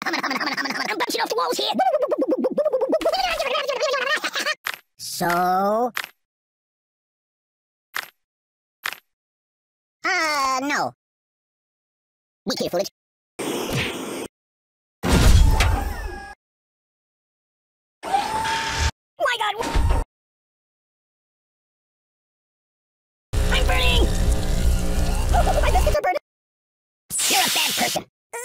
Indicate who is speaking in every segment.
Speaker 1: I'm bouncing off the walls here. So... no. Be careful, it's... My God! I'm burning! Oh, my biscuits are burning! You're a bad person.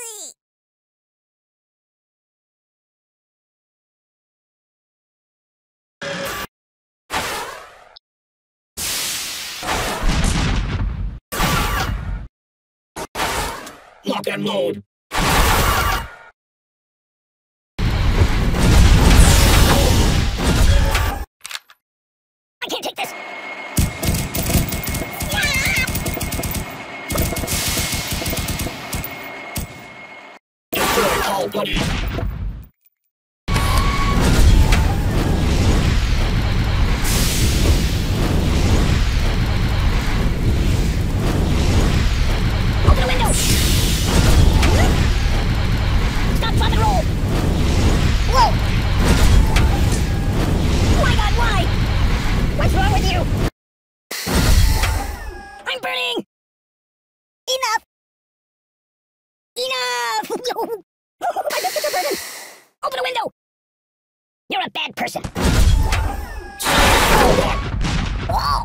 Speaker 2: Lock and load.
Speaker 1: I can't take this.
Speaker 2: Destroy all buddies.
Speaker 1: Open the window. Stop, drop, and roll. Whoa. My God, why? What's wrong with you? I'm burning. Enough. Enough! My biscuits are burning! Open a window! You're a bad person. Oh!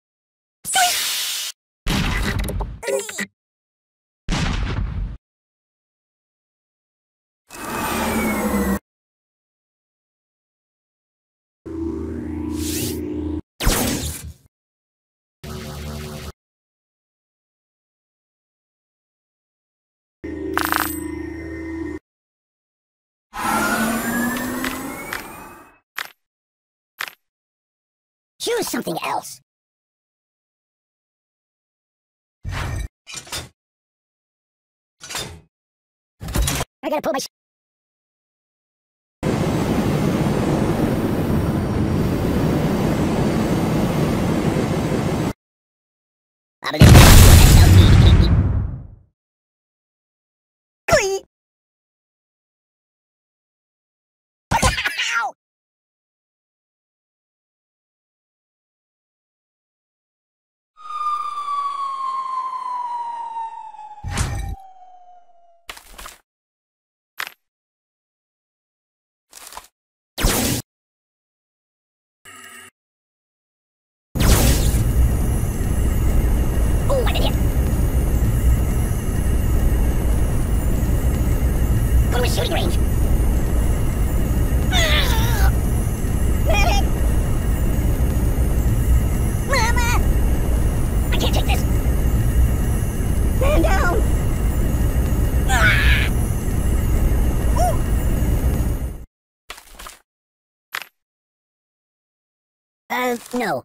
Speaker 1: Choose something else. I gotta pull my... Ow! Oh, I did hit. Go to a shooting range. Medic! Mama! I can't take this. Man down. No.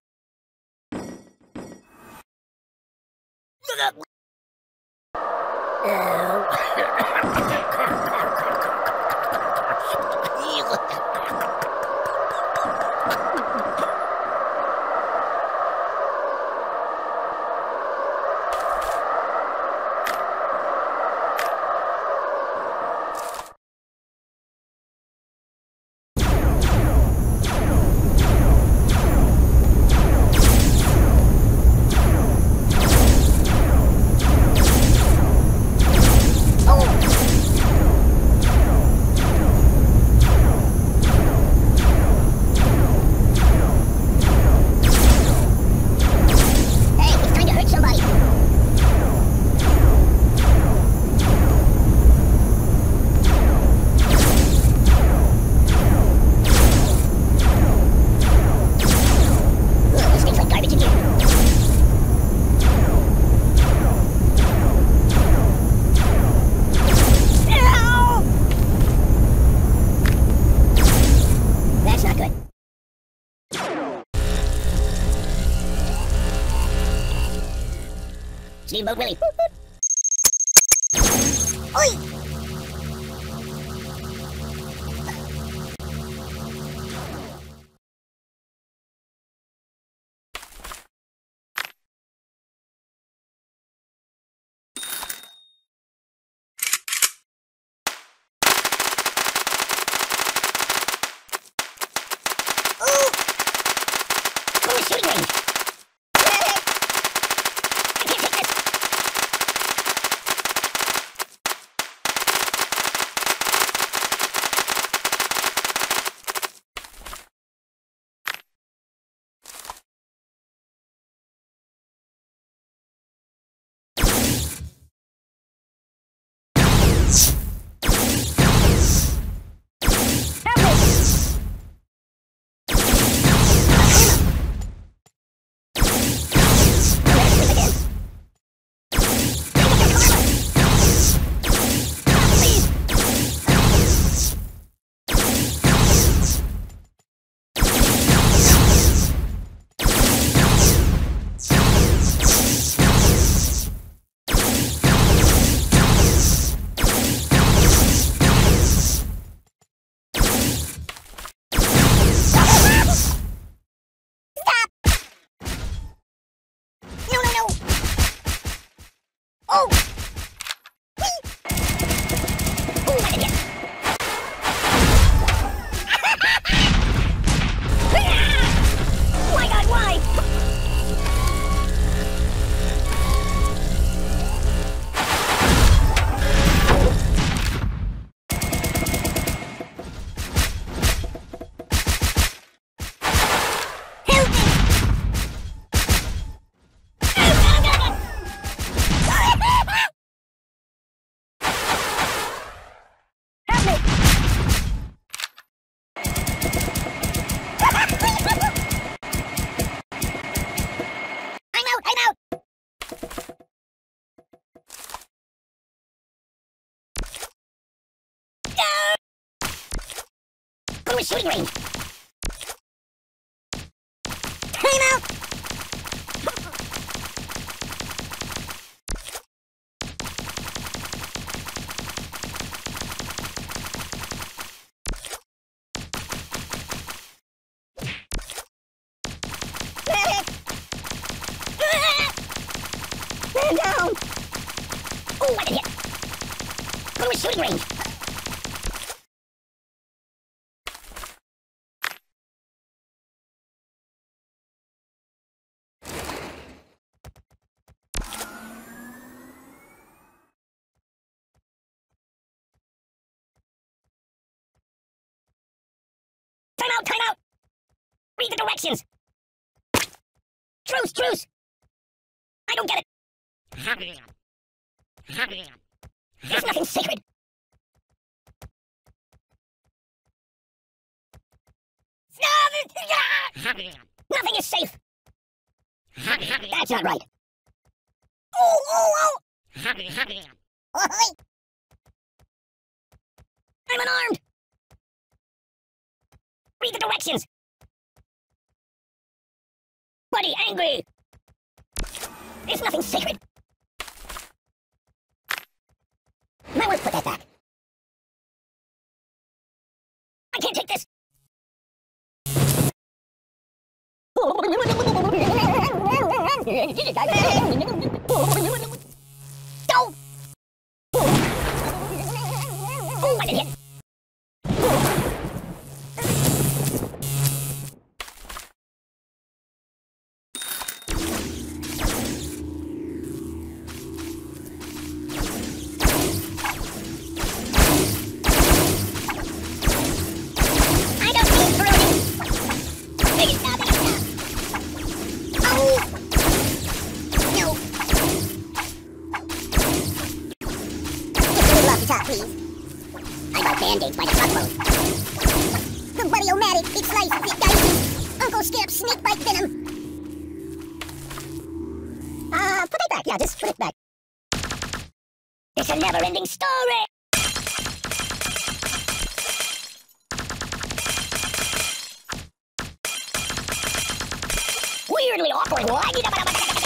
Speaker 1: Steamboat Willie. Oi! to a shooting range. Time out! Man down! Oh, I did hit! Go to a shooting range. Time out! Time out! Read the directions! Truce! Truce! I don't get it! There's nothing sacred! Nothing is safe! That's not right! Oh, oh, oh! Oh, I'm unarmed! Read the directions! Buddy, angry! There's nothing sacred! I want to put that back. I can't take this! Don't! Oh, I did hit! Please. I got band-aids by the truckload. The Buddy-O-Matic, it's life, it dices. Uncle Skip's snake bite venom. Put it back. Yeah, just put it back. It's a never-ending story. Weirdly awkward.